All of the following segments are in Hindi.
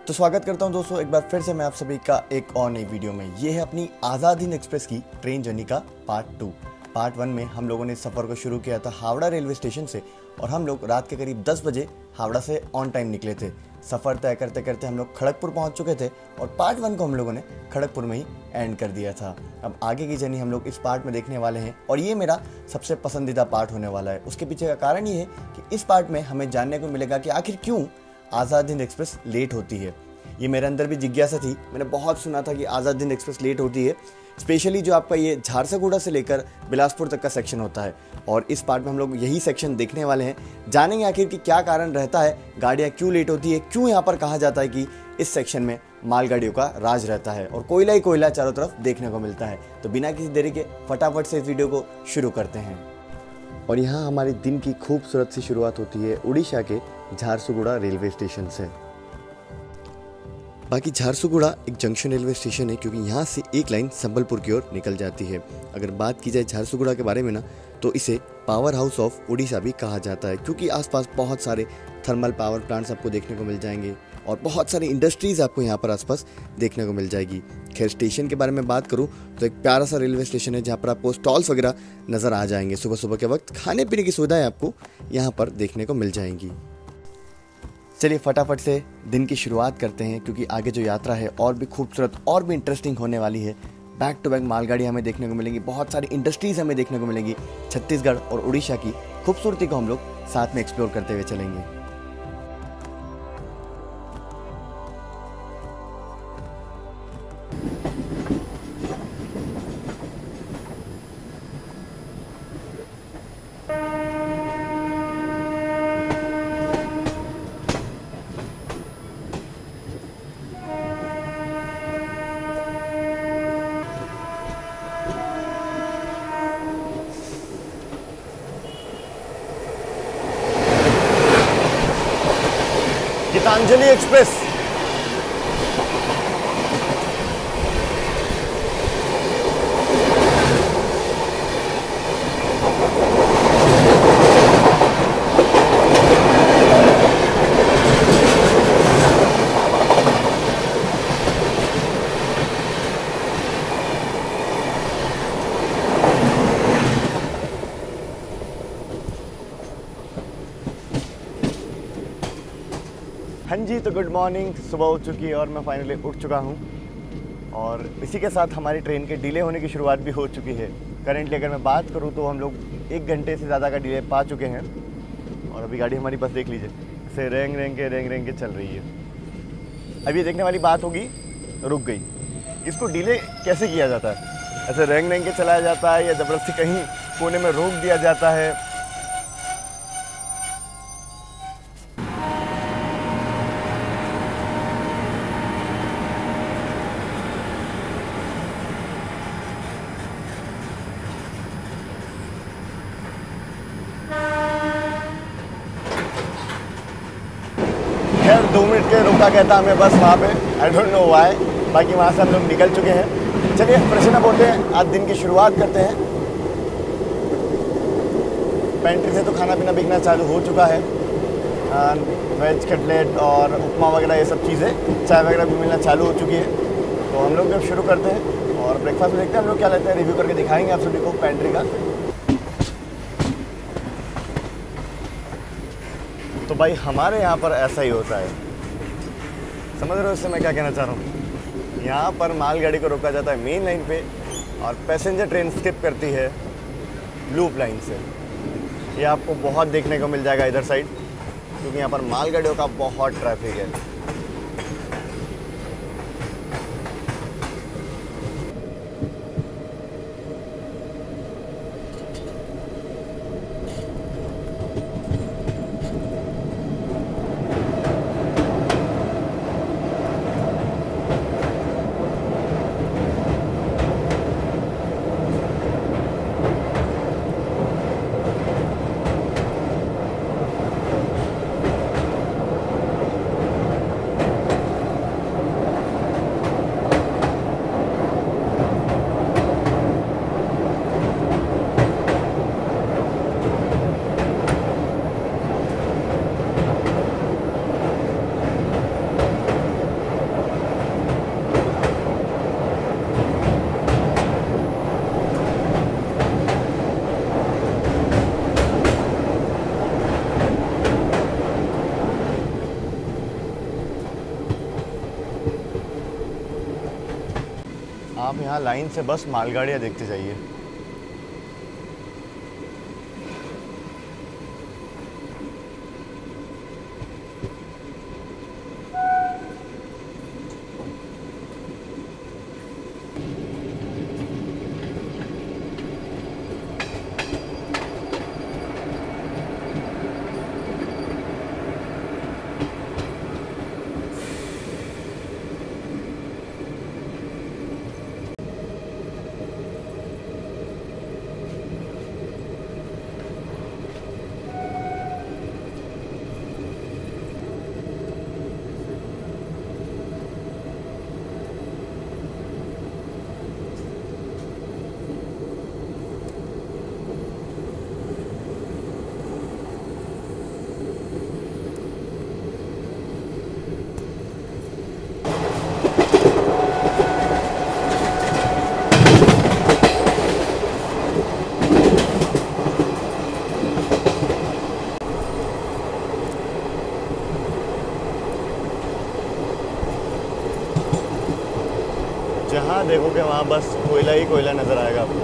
तो स्वागत करता हूं दोस्तों एक बार फिर से मैं आप सभी का एक और नई वीडियो में। ये है अपनी आज़ाद हिंद एक्सप्रेस की ट्रेन जर्नी का पार्ट 2। पार्ट 1 में हम लोगों ने सफ़र को शुरू किया था हावड़ा रेलवे स्टेशन से और हम लोग रात के करीब 10 बजे हावड़ा से ऑन टाइम निकले थे। सफ़र तय करते करते हम लोग खड़गपुर पहुंच चुके थे और पार्ट 1 को हम लोगों ने खड़गपुर में ही एंड कर दिया था। अब आगे की जर्नी हम लोग इस पार्ट में देखने वाले हैं और ये मेरा सबसे पसंदीदा पार्ट होने वाला है। उसके पीछे का कारण ये है कि इस पार्ट में हमें जानने को मिलेगा कि आखिर क्यों आज़ाद हिंद एक्सप्रेस लेट होती है। ये मेरे अंदर भी जिज्ञासा थी, मैंने बहुत सुना था कि आज़ाद हिंद एक्सप्रेस लेट होती है, स्पेशली जो आपका ये झारसागुड़ा से लेकर बिलासपुर तक का सेक्शन होता है। और इस पार्ट में हम लोग यही सेक्शन देखने वाले हैं, जानेंगे आखिर कि क्या कारण रहता है, गाड़ियाँ क्यों लेट होती है, क्यों यहाँ पर कहा जाता है कि इस सेक्शन में मालगाड़ियों का राज रहता है और कोयला ही कोयला चारों तरफ देखने को मिलता है। तो बिना किसी देरी के फटाफट से इस वीडियो को शुरू करते हैं। और यहाँ हमारे दिन की खूबसूरत सी शुरुआत होती है उड़ीसा के झारसुगुड़ा रेलवे स्टेशन से। बाकी झारसुगुड़ा एक जंक्शन रेलवे स्टेशन है क्योंकि यहाँ से एक लाइन संबलपुर की ओर निकल जाती है। अगर बात की जाए झारसुगुड़ा के बारे में ना, तो इसे पावर हाउस ऑफ उड़ीसा भी कहा जाता है क्योंकि आसपास बहुत सारे थर्मल पावर प्लांट्स आपको देखने को मिल जाएंगे और बहुत सारी इंडस्ट्रीज़ आपको यहाँ पर आसपास देखने को मिल जाएगी। खैर, स्टेशन के बारे में बात करूँ तो एक प्यारा सा रेलवे स्टेशन है जहाँ पर आपको स्टॉल्स वगैरह नज़र आ जाएंगे। सुबह सुबह के वक्त खाने पीने की सुविधाएं आपको यहाँ पर देखने को मिल जाएंगी। चलिए फटाफट से दिन की शुरुआत करते हैं क्योंकि आगे जो यात्रा है और भी खूबसूरत और भी इंटरेस्टिंग होने वाली है। बैक टू बैक मालगाड़ी हमें देखने को मिलेंगी, बहुत सारी इंडस्ट्रीज़ हमें देखने को मिलेंगी। छत्तीसगढ़ और उड़ीसा की खूबसूरती को हम लोग साथ में एक्सप्लोर करते हुए चलेंगे। गीतांजलि एक्सप्रेस हाँ जी, तो गुड मॉर्निंग। सुबह हो चुकी है और मैं फाइनली उठ चुका हूँ और इसी के साथ हमारी ट्रेन के डिले होने की शुरुआत भी हो चुकी है। करेंटली अगर मैं बात करूँ तो हम लोग 1 घंटे से ज़्यादा का डिले पा चुके हैं और अभी गाड़ी हमारी बस देख लीजिए, इसे रेंग रेंग के चल रही है। अब ये देखने वाली बात होगी, रुक गई, इसको डिले कैसे किया जाता है? ऐसे रेंग के चलाया जाता है या ज़बरदस्ती कहीं कोने में रोक दिया जाता है? खैर 2 मिनट के रुका कहता हमें बस वहाँ पे, आई डोंट नो व्हाई। बाकी वहाँ से हम लोग निकल चुके हैं। चलिए फ्रेशन अप होते हैं, आज दिन की शुरुआत करते हैं। पेंट्री से तो खाना पीना बिकना चालू हो चुका है, वेज कटलेट और उपमा वगैरह ये सब चीज़ें, चाय वगैरह भी मिलना चालू हो चुकी है। तो हम लोग जब शुरू करते हैं और ब्रेकफास्ट में देखते हैं हम लोग क्या लेते हैं, रिव्यू करके दिखाएंगे आप सभी को पेंट्री का। तो भाई हमारे यहाँ पर ऐसा ही होता है, समझ रहे हो इससे मैं क्या कहना चाह रहा हूँ। यहाँ पर मालगाड़ी को रोका जाता है मेन लाइन पे और पैसेंजर ट्रेन स्किप करती है लूप लाइन से। ये आपको बहुत देखने को मिल जाएगा इधर साइड क्योंकि यहाँ पर मालगाड़ियों का बहुत ट्रैफिक है। आप यहाँ लाइन से बस मालगाड़ियाँ देखते जाइए। जहाँ देखोगे वहाँ बस कोयला ही कोयला नज़र आएगा आपको।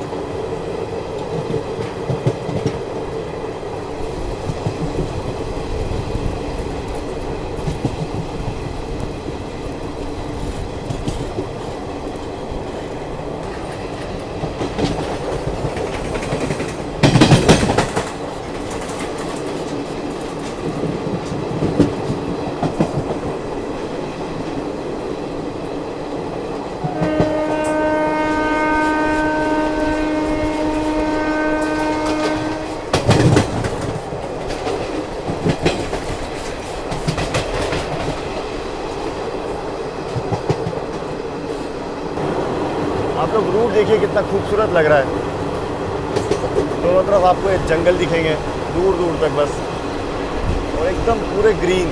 आप लोग रूट देखिए कितना खूबसूरत लग रहा है। दोनों तरफ आपको एक जंगल दिखेंगे दूर दूर तक बस, और एकदम पूरे ग्रीन।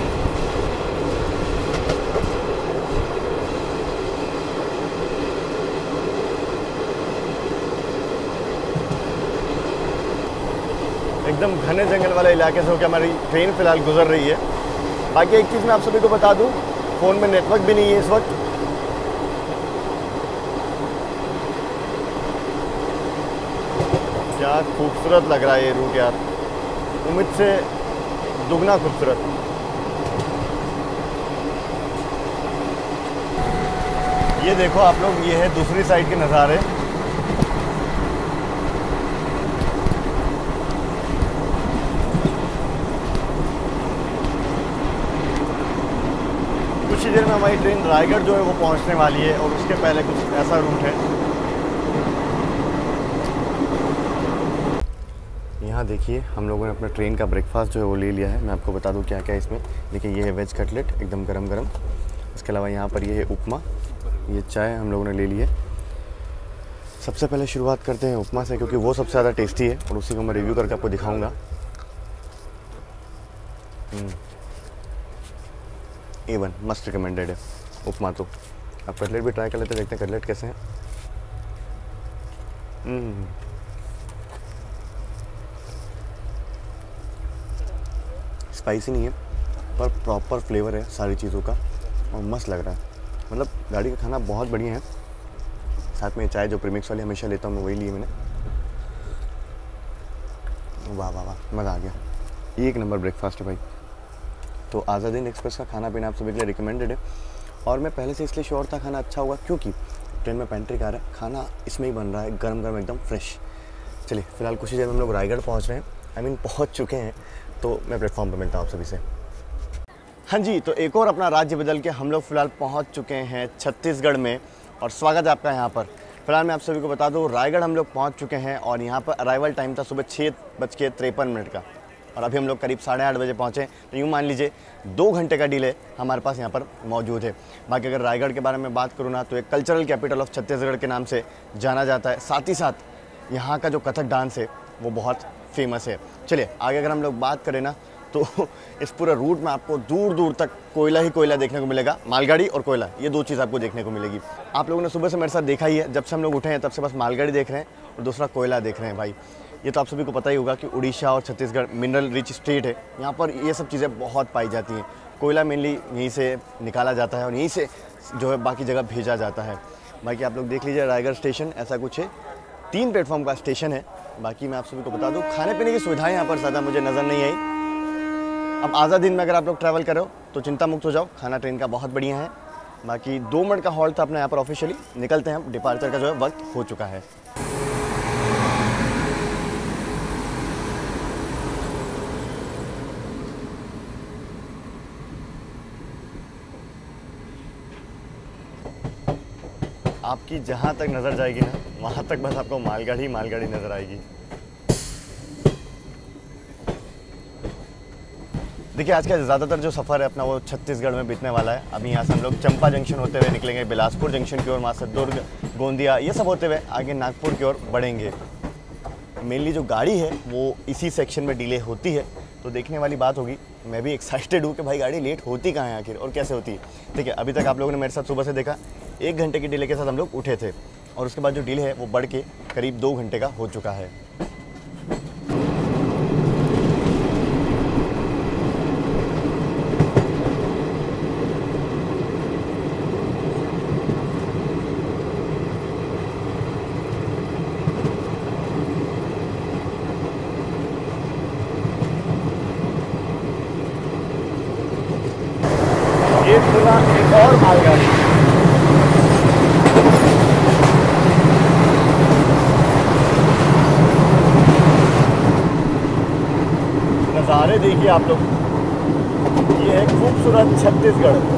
एकदम घने जंगल वाले इलाके से होकर हमारी ट्रेन फिलहाल गुजर रही है। बाकी एक चीज़ मैं आप सभी को बता दूं, फ़ोन में नेटवर्क भी नहीं है इस वक्त। क्या खूबसूरत लग रहा है ये रूट यार, उम्मीद से दुगना खूबसूरत। ये देखो आप लोग, ये है दूसरी साइड के नज़ारे। कुछ ही देर में हमारी ट्रेन रायगढ़ जो है वो पहुंचने वाली है, और उसके पहले कुछ ऐसा रूट है। यहाँ देखिए हम लोगों ने अपना ट्रेन का ब्रेकफास्ट जो है वो ले लिया है। मैं आपको बता दूँ क्या क्या है इसमें। देखिए ये है वेज कटलेट एकदम गरम गरम। इसके अलावा यहाँ पर ये है उपमा, ये चाय हम लोगों ने ले ली है। सबसे पहले शुरुआत करते हैं उपमा से, क्योंकि वो सबसे ज़्यादा टेस्टी है और उसी को मैं रिव्यू करके आपको दिखाऊँगा। A1 मस्ट रिकमेंडेड है उपमा। तो आप कटलेट भी ट्राई कर लेते, देखते हैं कटलेट कैसे हैं। स्पाइसी नहीं है पर प्रॉपर फ्लेवर है सारी चीज़ों का, और मस्त लग रहा है। मतलब गाड़ी का खाना बहुत बढ़िया है। साथ में चाय जो प्रीमिक्स वाली हमेशा लेता हूँ मैं, वही ली मैंने। वाह वाह वाह, मज़ा आ गया। एक नंबर ब्रेकफास्ट है भाई। तो आज़ाद हिंद एक्सप्रेस का खाना पीना आप सभी के लिए रिकमेंडेड है, और मैं पहले से इसलिए श्योर था खाना अच्छा होगा, क्योंकि ट्रेन में पेंट्री कार है, खाना इसमें ही बन रहा है गरम गरम एकदम फ्रेश। चलिए फिलहाल कुछ ही देर में हम लोग रायगढ़ पहुँच रहे हैं, पहुँच चुके हैं। तो मैं प्लेटफॉर्म पर मिलता हूँ आप सभी से। हाँ जी, तो एक और अपना राज्य बदल के हम लोग फ़िलहाल पहुँच चुके हैं छत्तीसगढ़ में, और स्वागत है आपका यहाँ पर। फिलहाल मैं आप सभी को बता दूँ, रायगढ़ हम लोग पहुँच चुके हैं, और यहाँ पर अराइवल टाइम था सुबह 6:53 का, और अभी हम लोग करीब 8:30 बजे पहुँचे। तो यूँ मान लीजिए 2 घंटे का डिले हमारे पास यहाँ पर मौजूद है। बाकी अगर रायगढ़ के बारे में बात करूँ ना, तो एक कल्चरल कैपिटल ऑफ छत्तीसगढ़ के नाम से जाना जाता है। साथ ही साथ यहाँ का जो कथक डांस है वो बहुत फेमस है। चलिए आगे अगर हम लोग बात करें ना, तो इस पूरे रूट में आपको दूर दूर तक कोयला ही कोयला देखने को मिलेगा। मालगाड़ी और कोयला, ये दो चीज़ आपको देखने को मिलेगी। आप लोगों ने सुबह से मेरे साथ देखा ही है, जब से हम लोग उठे हैं तब से बस मालगाड़ी देख रहे हैं और दूसरा कोयला देख रहे हैं भाई। ये तो आप सभी को पता ही होगा कि उड़ीसा और छत्तीसगढ़ मिनरल रिच स्टेट है, यहाँ पर ये सब चीज़ें बहुत पाई जाती हैं। कोयला मेनली यहीं से निकाला जाता है और यहीं से जो है बाकी जगह भेजा जाता है। बाकी आप लोग देख लीजिए रायगढ़ स्टेशन ऐसा कुछ है, 3 प्लेटफॉर्म का स्टेशन है। बाकी मैं आप सभी को बता दूं खाने पीने की सुविधाएं यहाँ पर ज़्यादा मुझे नज़र नहीं आई। अब आज़ाद हिंद में अगर आप लोग ट्रैवल कर रहे हो तो चिंता मुक्त हो जाओ, खाना ट्रेन का बहुत बढ़िया है। बाकी 2 मिनट का हॉल्ट था अपना यहाँ पर ऑफिशियली, निकलते हैं, डिपार्चर का जो है वक्त हो चुका है। आपकी जहाँ तक नज़र जाएगी ना वहाँ तक बस आपको मालगाड़ी मालगाड़ी नज़र आएगी। देखिए आज का ज़्यादातर जो सफ़र है अपना वो छत्तीसगढ़ में बीतने वाला है। अभी यहाँ से हम लोग चंपा जंक्शन होते हुए निकलेंगे, बिलासपुर जंक्शन की ओर, वहाँ से दुर्ग, गोंदिया, ये सब होते हुए आगे नागपुर की ओर बढ़ेंगे। मेनली जो गाड़ी है वो इसी सेक्शन में डिले होती है, तो देखने वाली बात होगी। मैं भी एक्साइटेड हूँ कि भाई गाड़ी लेट होती कहाँ है आखिर और कैसे होती है। ठीक है, अभी तक आप लोगों ने मेरे साथ सुबह से देखा 1 घंटे की डिले के साथ हम लोग उठे थे और उसके बाद जो डिले है वो बढ़ के करीब 2 घंटे का हो चुका है। ये खुला एक और मालगाड़ी, नज़ारे देखिए आप लोग, ये है खूबसूरत छत्तीसगढ़।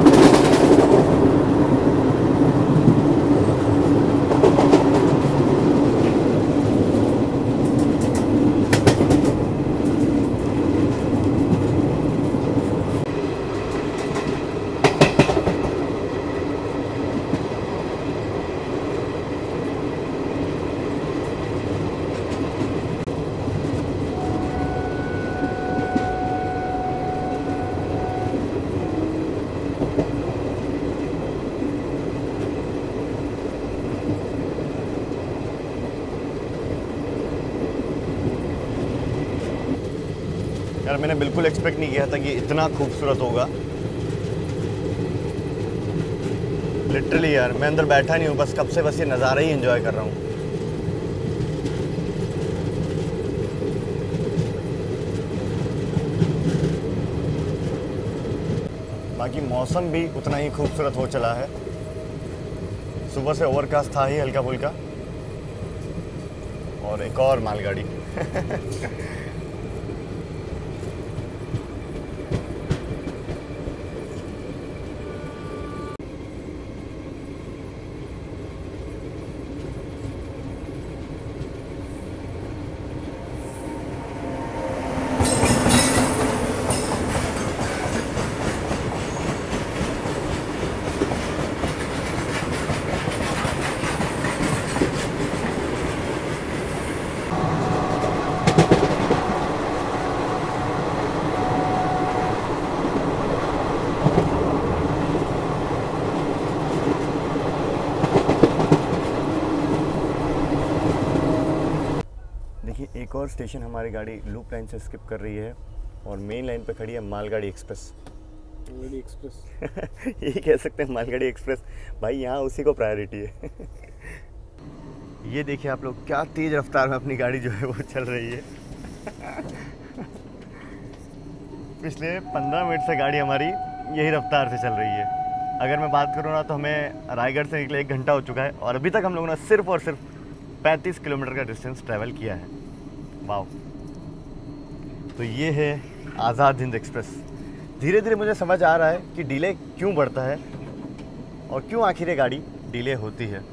यार मैंने बिल्कुल एक्सपेक्ट नहीं किया था कि इतना खूबसूरत होगा। लिटरली यार मैं अंदर बैठा नहीं हूँ, बस कब से बस ये नज़ारा ही एंजॉय कर रहा हूँ। बाकी मौसम भी उतना ही खूबसूरत हो चला है। सुबह से ओवरकास्ट था ही हल्का फुल्का, और एक और मालगाड़ी एक और स्टेशन हमारी गाड़ी लूप लाइन से स्किप कर रही है और मेन लाइन पे खड़ी है मालगाड़ी एक्सप्रेस। मालगाड़ी एक्सप्रेस यही कह सकते हैं, मालगाड़ी एक्सप्रेस। भाई यहाँ उसी को प्रायोरिटी है। ये देखिए आप लोग क्या तेज़ रफ्तार में अपनी गाड़ी जो है वो चल रही है। पिछले 15 मिनट से गाड़ी हमारी यही रफ्तार से चल रही है। अगर मैं बात करूँ ना तो हमें रायगढ़ से निकले 1 घंटा हो चुका है और अभी तक हम लोगों ने सिर्फ और सिर्फ 35 किलोमीटर का डिस्टेंस ट्रैवल किया है। वाह। तो ये है आज़ाद हिंद एक्सप्रेस। धीरे धीरे मुझे समझ आ रहा है कि डिले क्यों बढ़ता है और क्यों आखिर ये गाड़ी डिले होती है।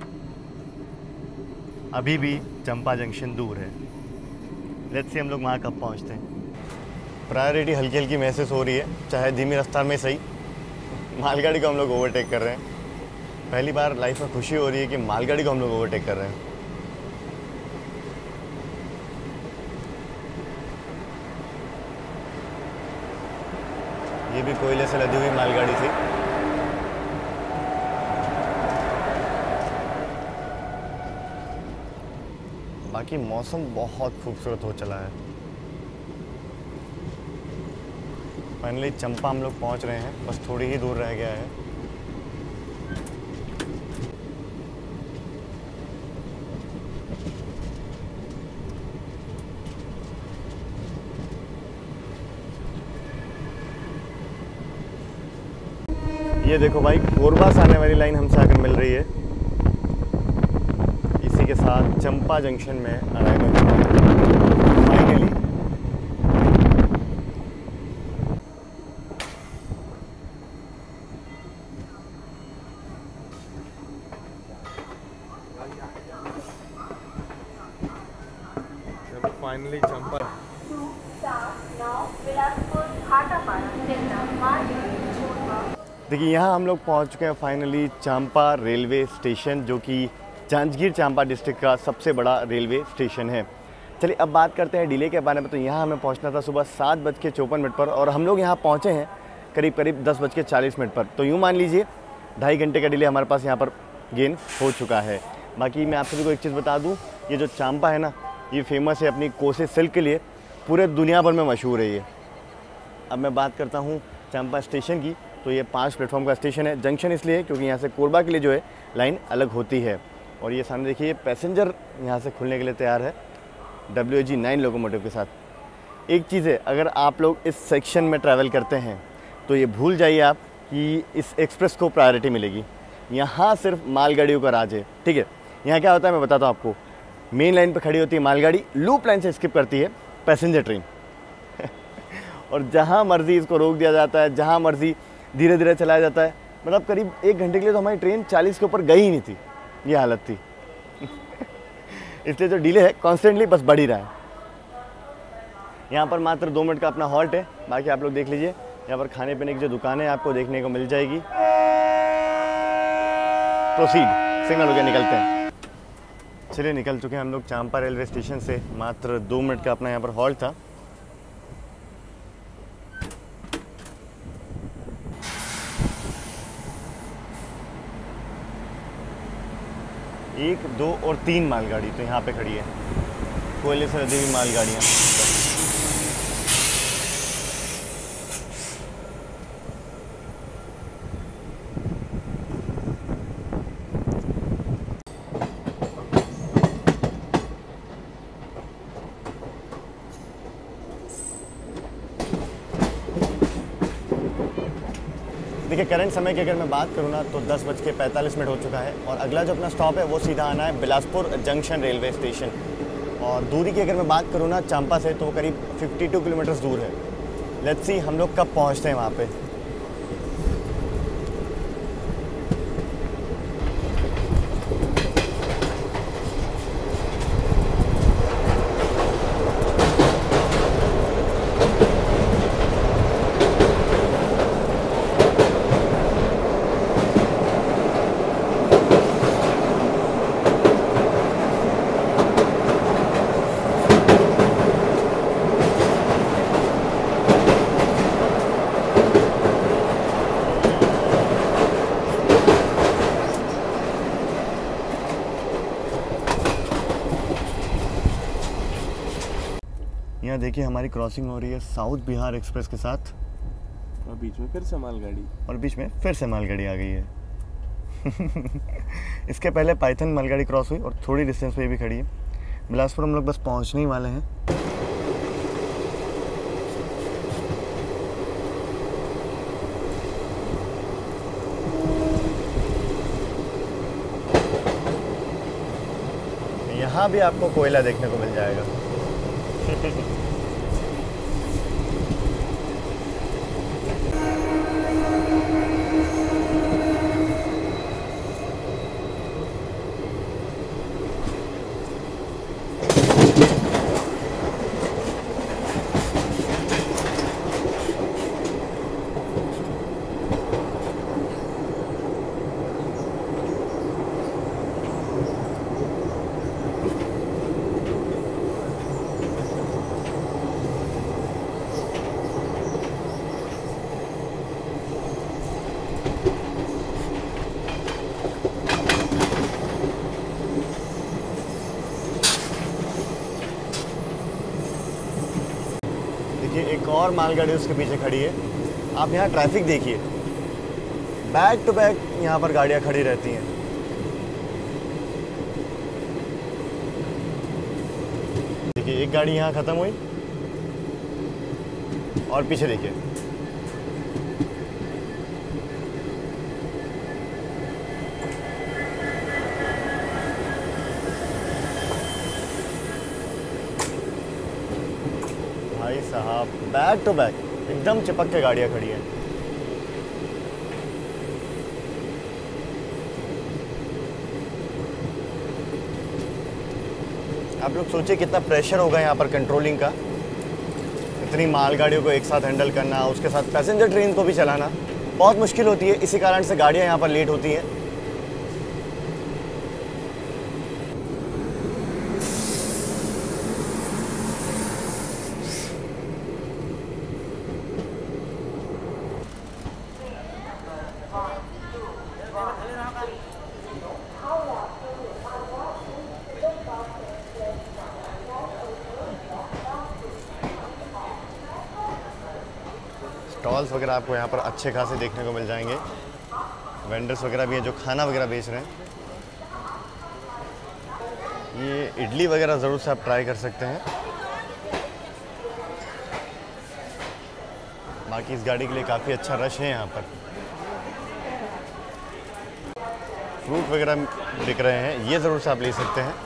अभी भी चंपा जंक्शन दूर है। लेट्स सी हम लोग वहाँ कब पहुँचते हैं। प्रायोरिटी हल्की हल्की महसूस हो रही है, चाहे धीमी रफ्तार में सही। मालगाड़ी को हम लोग ओवरटेक कर रहे हैं। पहली बार लाइफ में खुशी हो रही है कि मालगाड़ी को हम लोग ओवरटेक कर रहे हैं। ये भी कोयले से लदी हुई मालगाड़ी थी। बाकी मौसम बहुत खूबसूरत हो चला है। फाइनली चंपा हम लोग पहुंच रहे हैं, बस थोड़ी ही दूर रह गया है। ये देखो भाई, कोरबा से आने वाली लाइन हमसे आकर मिल रही है। इसी के साथ चंपा जंक्शन में अराइवल फाइनली। फाइनली चंपा। देखिए यहाँ हम लोग पहुँच चुके हैं फाइनली चंपा रेलवे स्टेशन, जो कि जांजगीर चांपा डिस्ट्रिक्ट का सबसे बड़ा रेलवे स्टेशन है। चलिए अब बात करते हैं डिले के बारे में। तो यहाँ हमें पहुँचना था सुबह 7:54 पर और हम लोग यहाँ पहुँचे हैं करीब 10:40 पर। तो यूँ मान लीजिए 2.5 घंटे का डिले हमारे पास यहाँ पर गेन हो चुका है। बाकी मैं आप सभी को एक चीज़ बता दूँ, ये जो चांपा है ना, ये फेमस है अपनी कोसे सिल्क के लिए, पूरे दुनिया भर में मशहूर है ये। अब मैं बात करता हूँ चंपा स्टेशन की। तो ये 5 प्लेटफॉर्म का स्टेशन है। जंक्शन इसलिए क्योंकि यहाँ से कोरबा के लिए जो है लाइन अलग होती है। और ये सामने देखिए पैसेंजर यहाँ से खुलने के लिए तैयार है WG 9 लोकोमोटिव के साथ। एक चीज़ है, अगर आप लोग इस सेक्शन में ट्रैवल करते हैं तो ये भूल जाइए आप कि इस एक्सप्रेस को प्रायोरिटी मिलेगी। यहाँ सिर्फ मालगाड़ियों का राज है, ठीक है। यहाँ क्या होता है मैं बताता हूँ आपको। मेन लाइन पर खड़ी होती है मालगाड़ी, लूप लाइन से स्किप करती है पैसेंजर ट्रेन और जहाँ मर्जी इसको रोक दिया जाता है, जहाँ मर्जी धीरे धीरे चलाया जाता है। मतलब करीब 1 घंटे के लिए तो हमारी ट्रेन 40 के ऊपर गई ही नहीं थी, ये हालत थी इसलिए जो डिले है कॉन्स्टेंटली बस बढ़ ही रहा है। यहाँ पर मात्र 2 मिनट का अपना हॉल्ट है। बाकी आप लोग देख लीजिए, यहाँ पर खाने पीने की जो दुकान है आपको देखने को मिल जाएगी। प्रोसीड, सिग्नल हो गया, निकलते हैं। चलिए निकल चुके हैं हम लोग चांपा रेलवे स्टेशन से। मात्र 2 मिनट का अपना यहाँ पर हॉल्ट था। एक, 2 और 3 मालगाड़ी तो यहाँ पे खड़ी है, कोयले से लदी हुई मालगाड़ियाँ। देखिए करंट समय की अगर मैं बात करूँ ना तो 10:45 हो चुका है और अगला जो अपना स्टॉप है वो सीधा आना है बिलासपुर जंक्शन रेलवे स्टेशन। और दूरी की अगर मैं बात करूँ ना चांपा से तो वो करीब 52 किलोमीटर्स दूर है। लेट्स सी हम लोग कब पहुँचते हैं वहाँ पे। यहाँ देखिए हमारी क्रॉसिंग हो रही है साउथ बिहार एक्सप्रेस के साथ और बीच में फिर से मालगाड़ी आ गई है इसके पहले पाइथन मालगाड़ी क्रॉस हुई और थोड़ी डिस्टेंस पे भी खड़ी है। बिलासपुर हम लोग बस पहुँचने ही वाले हैं। यहाँ भी आपको कोयला देखने को मिल जाएगा एक और मालगाड़ी उसके पीछे खड़ी है। आप यहाँ ट्रैफिक देखिए, बैक टू बैक यहाँ पर गाड़ियाँ खड़ी रहती हैं। देखिए एक गाड़ी यहाँ ख़त्म हुई और पीछे देखिए साहब, बैक टू बैक एकदम चिपक के गाड़ियाँ खड़ी हैं। आप लोग सोचिए कितना प्रेशर होगा यहाँ पर कंट्रोलिंग का, इतनी मालगाड़ियों को एक साथ हैंडल करना, उसके साथ पैसेंजर ट्रेन को भी चलाना बहुत मुश्किल होती है। इसी कारण से गाड़ियाँ यहाँ पर लेट होती हैं। स्टॉल्स वगैरह आपको यहाँ पर अच्छे खासे देखने को मिल जाएंगे। वेंडर्स वगैरह भी हैं जो खाना वगैरह बेच रहे हैं। ये इडली वगैरह ज़रूर से आप ट्राई कर सकते हैं। बाकी इस गाड़ी के लिए काफ़ी अच्छा रश है यहाँ पर। फ्रूट वगैरह बिक रहे हैं, ये ज़रूर से आप ले सकते हैं।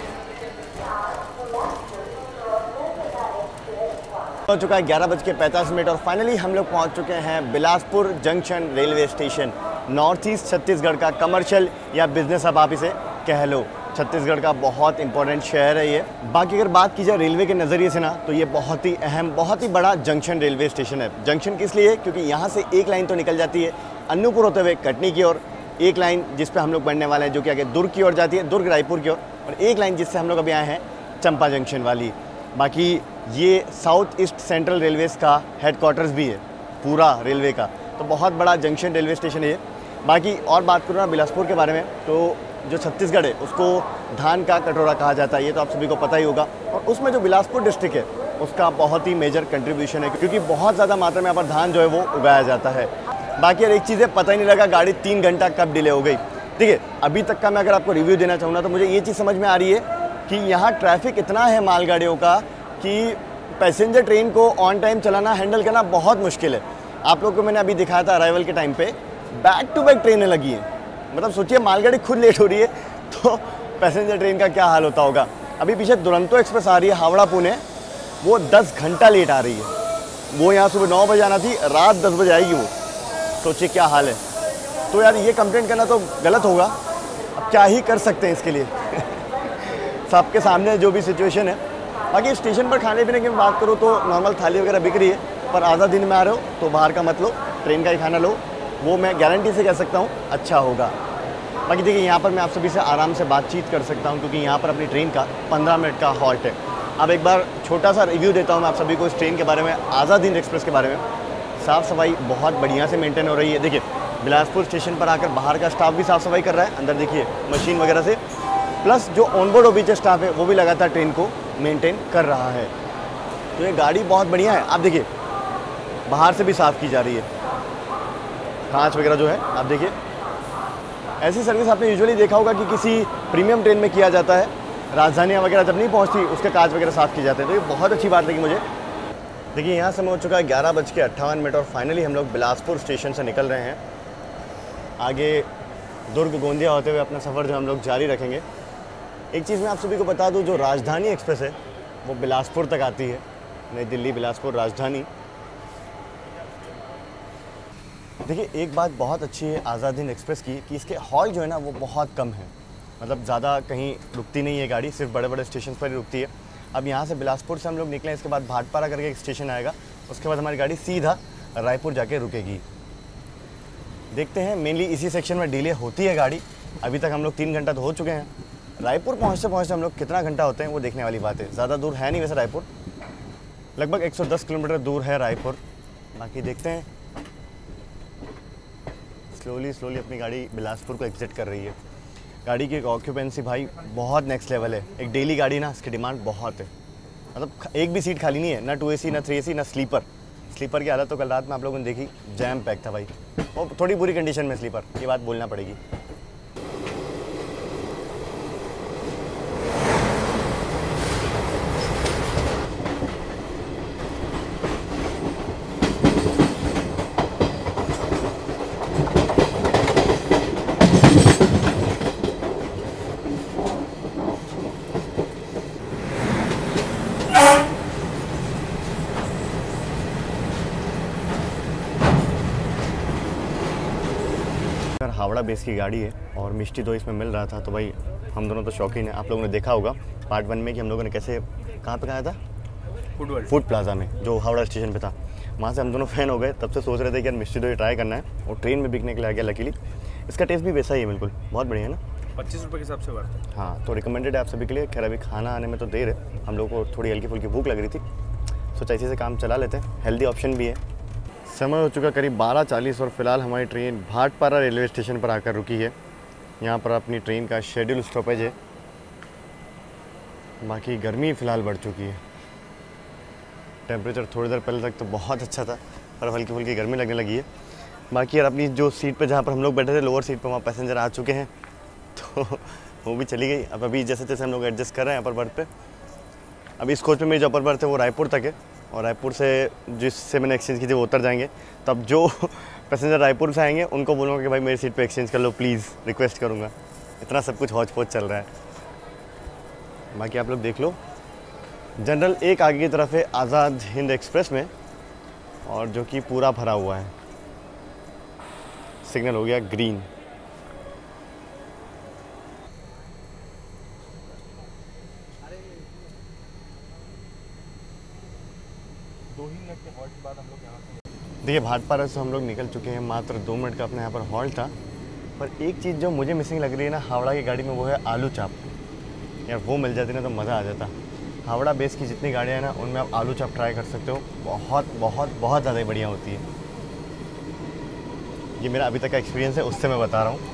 हो चुका है 11:45 और फाइनली हम लोग पहुंच चुके हैं Bilaspur junction railway station. North east Chhattisgarh का कमर्शियल या बिजनेस हब आप इसे कह लो। छत्तीसगढ़ का बहुत इंपॉर्टेंट शहर है ये। बाकी अगर बात की जाए रेलवे के नज़रिए से ना, तो ये बहुत ही अहम, बहुत ही बड़ा जंक्शन रेलवे स्टेशन है। जंक्शन किस लिए? क्योंकि यहाँ से एक लाइन तो निकल जाती है अन्नूपुर होते हुए कटनी की ओर, एक लाइन जिस पे हम लोग बढ़ने वाले हैं जो कि आगे दुर्ग की ओर जाती है, दुर्ग रायपुर की ओर, और एक लाइन जिससे हम लोग अभी आए हैं चंपा जंक्शन वाली। बाकी ये साउथ ईस्ट सेंट्रल रेलवेज़ का हेडक्वार्टर्स भी है पूरा रेलवे का, तो बहुत बड़ा जंक्शन रेलवे स्टेशन है ये। बाकी और बात करूँ ना बिलासपुर के बारे में, तो जो छत्तीसगढ़ है उसको धान का कटोरा कहा जाता है, ये तो आप सभी को पता ही होगा। और उसमें जो बिलासपुर डिस्ट्रिक्ट है उसका बहुत ही मेजर कंट्रीब्यूशन है, क्योंकि बहुत ज़्यादा मात्रा में यहाँ पर धान जो है वो उगाया जाता है। बाकी यार एक चीज़ है, पता ही नहीं लगा गाड़ी 3 घंटा कब डिले हो गई। देखिए अभी तक का मैं अगर आपको रिव्यू देना चाहूँ ना, तो मुझे ये चीज़ समझ में आ रही है कि यहाँ ट्रैफिक इतना है मालगाड़ियों का कि पैसेंजर ट्रेन को ऑन टाइम चलाना, हैंडल करना बहुत मुश्किल है। आप लोगों को मैंने अभी दिखाया था अराइवल के टाइम पे बैक टू बैक ट्रेनें लगी हैं। मतलब सोचिए मालगाड़ी खुद लेट हो रही है तो पैसेंजर ट्रेन का क्या हाल होता होगा। अभी पीछे दुरंतो एक्सप्रेस आ रही है हावड़ा पुणे, वो 10 घंटा लेट आ रही है। वो यहाँ सुबह 9 बजे आना थी, रात 10 बजे आएगी वो। सोचिए क्या हाल है। तो यार ये कंप्लेंट करना तो गलत होगा, अब क्या ही कर सकते हैं इसके लिए सबके सामने जो भी सिचुएशन है। बाकी स्टेशन पर खाने पीने की बात करूँ तो नॉर्मल थाली वगैरह बिक रही है, पर आधा दिन में आ रहे हो तो बाहर का मत लो, ट्रेन का ही खाना लो, वो मैं गारंटी से कह सकता हूँ अच्छा होगा। बाकी देखिए यहाँ पर मैं आप सभी से आराम से बातचीत कर सकता हूँ, क्योंकि यहाँ पर अपनी ट्रेन का 15 मिनट का हॉल्ट है। अब एक बार छोटा सा रिव्यू देता हूँ मैं आप सभी को इस ट्रेन के बारे में, आज़ाद हिंद एक्सप्रेस के बारे में। साफ़ सफाई बहुत बढ़िया से मेंटेन हो रही है। देखिए बिलासपुर स्टेशन पर आकर बाहर का स्टाफ भी साफ़ सफाई कर रहा है, अंदर देखिए मशीन वगैरह से, प्लस जो ऑनबोर्ड ओबीचे स्टाफ है वो भी लगातार ट्रेन को मेंटेन कर रहा है। तो ये गाड़ी बहुत बढ़िया है। आप देखिए बाहर से भी साफ़ की जा रही है, कांच वगैरह जो है आप देखिए। ऐसी सर्विस आपने यूजुअली देखा होगा कि किसी प्रीमियम ट्रेन में किया जाता है, राजधानियाँ वगैरह जब नहीं पहुँचती उसके कांच वगैरह साफ़ किए जाते हैं। तो ये बहुत अच्छी बात लगी मुझे। देखिए यहाँ समय हो चुका है 11:58 और फाइनली हम लोग बिलासपुर स्टेशन से निकल रहे हैं। आगे दुर्ग गोंदिया होते हुए अपना सफ़र जो हम लोग जारी रखेंगे। एक चीज़ मैं आप सभी को बता दूं, जो राजधानी एक्सप्रेस है वो बिलासपुर तक आती है, नई दिल्ली बिलासपुर राजधानी। देखिए एक बात बहुत अच्छी है आज़ाद हिंद एक्सप्रेस की कि इसके हॉल जो है ना वो बहुत कम है, मतलब ज़्यादा कहीं रुकती नहीं है गाड़ी, सिर्फ बड़े बड़े स्टेशन पर ही रुकती है। अब यहाँ से बिलासपुर से हम लोग निकलें, इसके बाद भाटपारा करके एक स्टेशन आएगा, उसके बाद हमारी गाड़ी सीधा रायपुर जाके रुकेगी। देखते हैं, मेनली इसी सेक्शन में डिले होती है गाड़ी। अभी तक हम लोग 3 घंटा तो हो चुके हैं। रायपुर पहुँचते हम लोग कितना घंटा होते हैं वो देखने वाली बात है। ज़्यादा दूर है नहीं वैसे रायपुर, लगभग 110 किलोमीटर दूर है रायपुर। बाकी देखते हैं, स्लोली अपनी गाड़ी बिलासपुर को एग्जिट कर रही है। गाड़ी की एक ऑक्यूपेंसी भाई बहुत नेक्स्ट लेवल है। एक डेली गाड़ी ना, इसकी डिमांड बहुत है, मतलब एक भी सीट खाली नहीं है, ना 2AC ना 3AC ना स्लीपर। स्लीपर की हालत तो कल रात में आप लोगों ने देखी, जैम पैक था भाई, और थोड़ी बुरी कंडीशन में स्लीपर, ये बात बोलना पड़ेगी। यार हावड़ा बेस की गाड़ी है और मिष्टी दो इसमें मिल रहा था, तो भाई हम दोनों तो शौकीन हैं। आप लोगों ने देखा होगा पार्ट 1 में कि हम लोगों ने कैसे कहाँ पे खाया था, फूड प्लाजा में जो हावड़ा स्टेशन पे था। वहाँ से हम दोनों फ़ैन हो गए, तब से सोच रहे थे कि यार मिष्टी दो ट्राई करना है, और ट्रेन में बिकने के लिए आ गया। लकीली इसका टेस्ट भी वैसा ही है, बिल्कुल बहुत बढ़िया है ना, 25 रुपये के हिसाब से वर्थ है। हाँ, तो रिकमेंडेड है आप सभी के लिए। खैर अभी खाना आने में तो देर है, हम लोग को थोड़ी हल्की फुल्की भूख लग रही थी, सोचा इसी से काम चला लेते हैं, हेल्दी ऑप्शन भी है। समय हो चुका करीब 12:40 और फिलहाल हमारी ट्रेन भाटपारा रेलवे स्टेशन पर आकर रुकी है। यहाँ पर अपनी ट्रेन का शेड्यूल स्टॉपेज है। बाकी गर्मी फ़िलहाल बढ़ चुकी है, टेम्परेचर थोड़ी देर पहले तक तो बहुत अच्छा था, पर हल्की फुल्की गर्मी लगने लगी है। बाकी यार अपनी जो सीट पे जहाँ पर हम लोग बैठे थे लोअर सीट पर, वहाँ पैसेंजर आ चुके हैं, तो वो भी चली गई। अब अभी जैसे जैसे हम लोग एडजस्ट कर रहे हैं अपर बर्थ पे। अभी इस कोच में मेरी जो अपर बर्थ है वो रायपुर तक है, और रायपुर से जिससे मैंने एक्सचेंज की थी वो उतर जाएंगे। तब जो पैसेंजर रायपुर से आएंगे उनको बोलूँगा कि भाई मेरी सीट पे एक्सचेंज कर लो प्लीज़, रिक्वेस्ट करूँगा। इतना सब कुछ हौच पौच चल रहा है। बाकी आप लोग देख लो, जनरल एक आगे की तरफ है आज़ाद हिंद एक्सप्रेस में, और जो कि पूरा भरा हुआ है। सिग्नल हो गया ग्रीन। देखिए भाटपारा से हम लोग निकल चुके हैं, मात्र 2 मिनट का अपने यहाँ पर हॉल्ट था। पर एक चीज़ जो मुझे मिसिंग लग रही है ना हावड़ा की गाड़ी में, वो है आलू चाप। यार वो मिल जाती ना तो मज़ा आ जाता। हावड़ा बेस की जितनी गाड़ियाँ हैं ना उनमें आप आलू चाप ट्राई कर सकते हो, बहुत बहुत बहुत ज़्यादा ही बढ़िया होती है। ये मेरा अभी तक का एक्सपीरियंस है, उससे मैं बता रहा हूँ।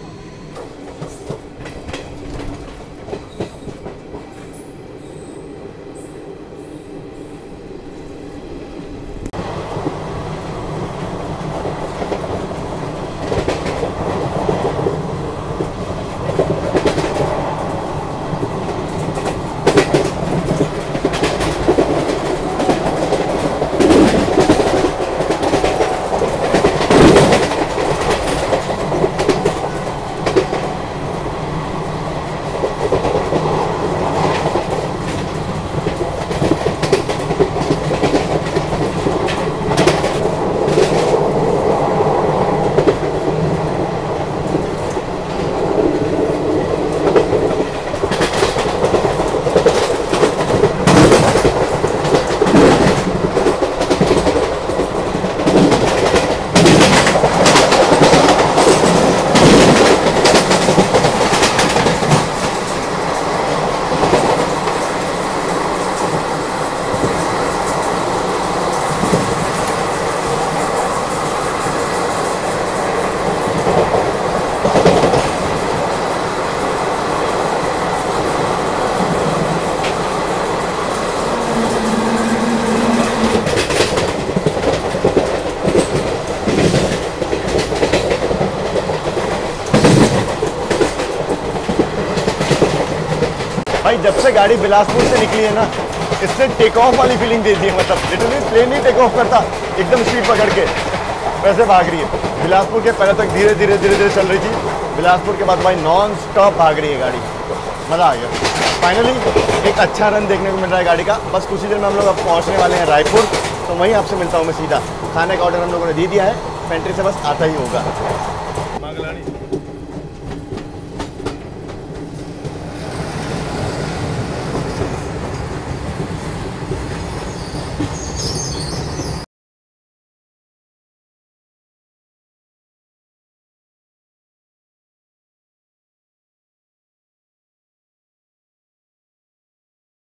भाई जब से गाड़ी बिलासपुर से निकली है ना, इससे टेक ऑफ वाली फीलिंग देती है। मतलब लिटरली प्लेन ही टेक ऑफ करता, एकदम स्पीड पकड़ के वैसे भाग रही है। बिलासपुर के पहले तक धीरे धीरे धीरे धीरे चल रही थी, बिलासपुर के बाद भाई नॉन स्टॉप भाग रही है गाड़ी। मज़ा आ गया। फाइनली एक अच्छा रन देखने को मिल रहा है गाड़ी का। बस कुछ ही देर में हम लोग अब पहुँचने वाले हैं रायपुर, तो वहीं आपसे मिलता हूँ मैं सीधा। खाने का ऑर्डर हम लोगों ने दे दिया है, पेंट्री से बस आता ही होगा।